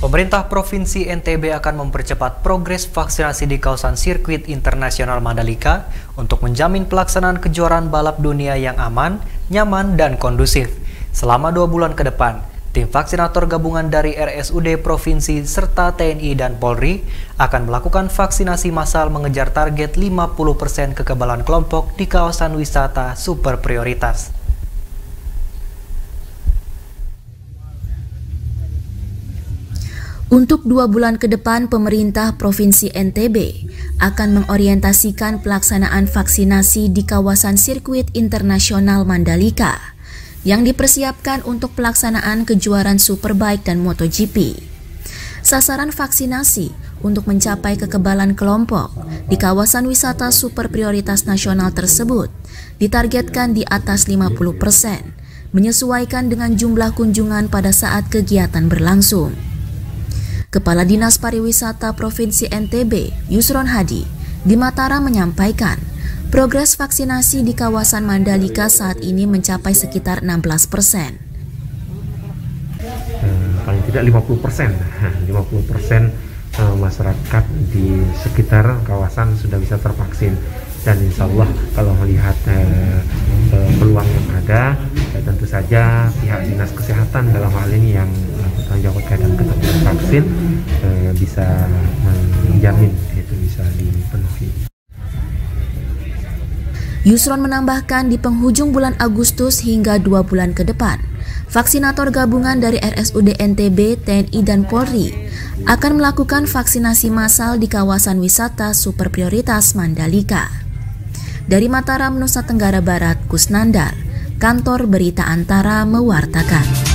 Pemerintah Provinsi NTB akan mempercepat progres vaksinasi di kawasan sirkuit internasional Mandalika untuk menjamin pelaksanaan kejuaraan balap dunia yang aman, nyaman, dan kondusif. Selama 2 bulan ke depan, tim vaksinator gabungan dari RSUD Provinsi serta TNI dan Polri akan melakukan vaksinasi massal mengejar target 50% kekebalan kelompok di kawasan wisata super prioritas. Untuk 2 bulan ke depan, pemerintah Provinsi NTB akan mengorientasikan pelaksanaan vaksinasi di kawasan sirkuit internasional Mandalika yang dipersiapkan untuk pelaksanaan kejuaraan Superbike dan MotoGP. Sasaran vaksinasi untuk mencapai kekebalan kelompok di kawasan wisata super prioritas nasional tersebut ditargetkan di atas 50%, menyesuaikan dengan jumlah kunjungan pada saat kegiatan berlangsung. Kepala Dinas Pariwisata Provinsi NTB, Yusron Hadi, di Mataram menyampaikan, progres vaksinasi di kawasan Mandalika saat ini mencapai sekitar 16%. Paling tidak 50%, 50% masyarakat di sekitar kawasan sudah bisa tervaksin. Dan insya Allah kalau melihat peluang yang ada, tentu saja pihak Dinas Kesehatan dalam hal ini yang bertanggung jawab kaitan ketersediaan vaksin bisa menjamin itu bisa dipenuhi. Yusron menambahkan di penghujung bulan Agustus hingga 2 bulan ke depan, vaksinator gabungan dari RSUD NTB, TNI, dan Polri akan melakukan vaksinasi massal di kawasan wisata super prioritas Mandalika. Dari Mataram, Nusa Tenggara Barat, Kusnandar, Kantor Berita Antara mewartakan.